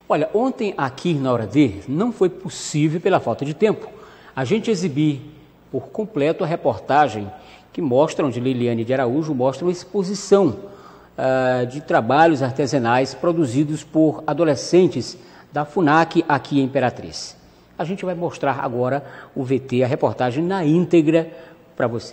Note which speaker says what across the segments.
Speaker 1: Olha, ontem aqui na Hora D não foi possível pela falta de tempo a gente exibir por completo a reportagem que mostra, onde Liliane de Araújo mostra uma exposição de trabalhos artesanais produzidos por adolescentes da FUNAC aqui em Imperatriz. A gente vai mostrar agora o VT, a reportagem na íntegra para você.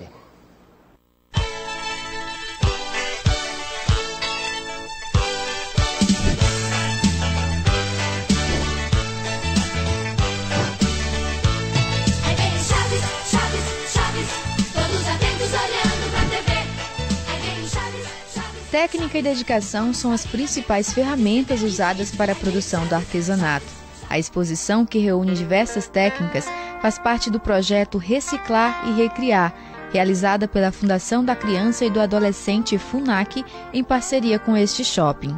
Speaker 2: Técnica e dedicação são as principais ferramentas usadas para a produção do artesanato. A exposição, que reúne diversas técnicas, faz parte do projeto Reciclar e Recriar, realizada pela Fundação da Criança e do Adolescente FUNAC, em parceria com este shopping.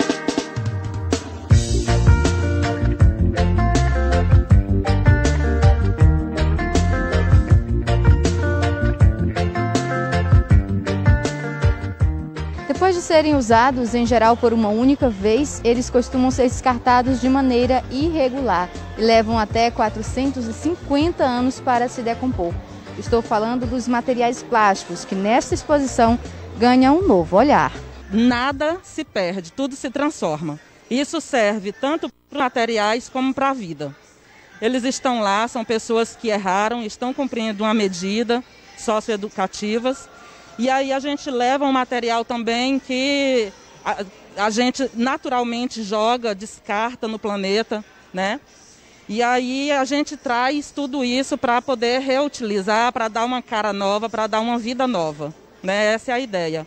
Speaker 2: Depois de serem usados, em geral, por uma única vez, eles costumam ser descartados de maneira irregular e levam até 450 anos para se decompor. Estou falando dos materiais plásticos, que nesta exposição ganham um novo olhar.
Speaker 3: Nada se perde, tudo se transforma. Isso serve tanto para materiais como para a vida. Eles estão lá, são pessoas que erraram, estão cumprindo uma medida socioeducativas. E aí a gente leva um material também que a gente naturalmente joga, descarta no planeta, né? E aí a gente traz tudo isso para poder reutilizar, para dar uma cara nova, para dar uma vida nova, né? Essa é a ideia.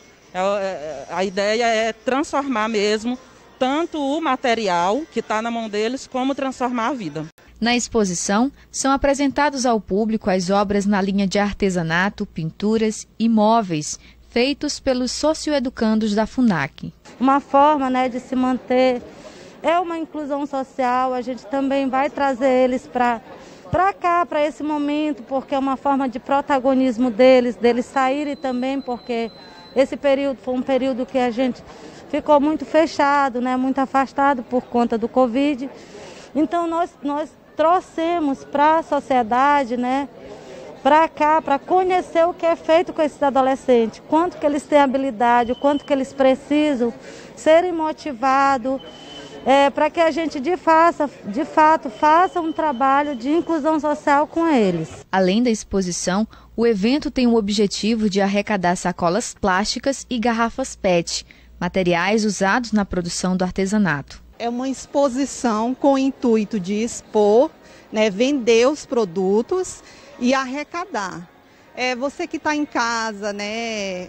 Speaker 3: A ideia é transformar mesmo tanto o material que está na mão deles, como transformar a vida.
Speaker 2: Na exposição, são apresentados ao público as obras na linha de artesanato, pinturas e móveis, feitos pelos socioeducandos da FUNAC.
Speaker 4: Uma forma, né, de se manter, é uma inclusão social, a gente também vai trazer eles para cá, para esse momento, porque é uma forma de protagonismo deles saírem também, porque esse período foi um período que a gente ficou muito fechado, né, muito afastado por conta do Covid. Então nós trouxemos para a sociedade, né, para cá, para conhecer o que é feito com esses adolescentes, quanto que eles têm habilidade, o quanto que eles precisam serem motivados, para que a gente de fato faça um trabalho de inclusão social com eles.
Speaker 2: Além da exposição, o evento tem o objetivo de arrecadar sacolas plásticas e garrafas PET, materiais usados na produção do artesanato.
Speaker 5: É uma exposição com o intuito de expor, né, vender os produtos e arrecadar. Você que está em casa, né,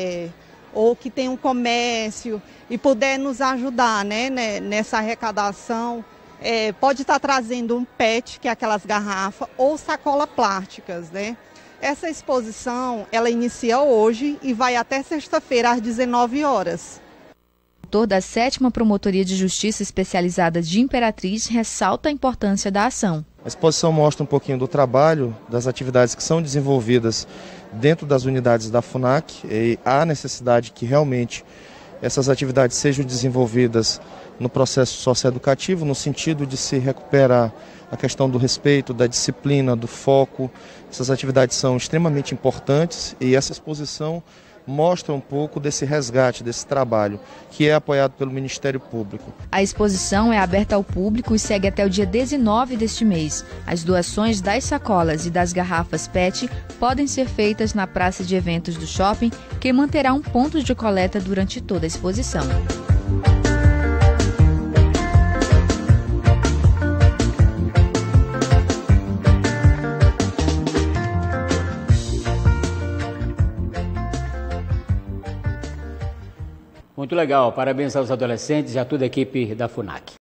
Speaker 5: ou que tem um comércio e puder nos ajudar, né, nessa arrecadação, pode estar trazendo um PET, que é aquelas garrafas, ou sacola plásticas, né? Essa exposição, ela inicia hoje e vai até sexta-feira às 19 horas.
Speaker 2: O autor da 7ª Promotoria de Justiça Especializada de Imperatriz ressalta a importância da ação.
Speaker 6: A exposição mostra um pouquinho do trabalho, das atividades que são desenvolvidas dentro das unidades da FUNAC, e há necessidade que realmente essas atividades sejam desenvolvidas no processo socioeducativo, no sentido de se recuperar a questão do respeito, da disciplina, do foco. Essas atividades são extremamente importantes e essa exposição mostra um pouco desse resgate, desse trabalho, que é apoiado pelo Ministério Público.
Speaker 2: A exposição é aberta ao público e segue até o dia 19 deste mês. As doações das sacolas e das garrafas PET podem ser feitas na praça de eventos do shopping, que manterá um ponto de coleta durante toda a exposição.
Speaker 1: Muito legal, parabéns aos adolescentes e a toda a equipe da FUNAC.